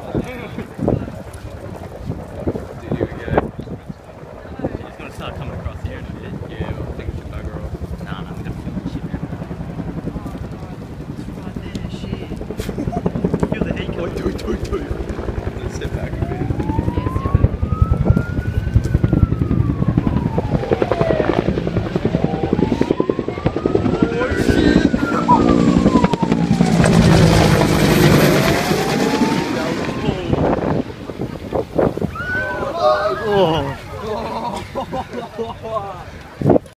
He's gonna start coming across here in a bit. Yeah, we'll think it's a bugger off. Nah, we're gonna feel the shit out. It's right there, shit. Feel the heat coming. Let's step back a bit. Oh.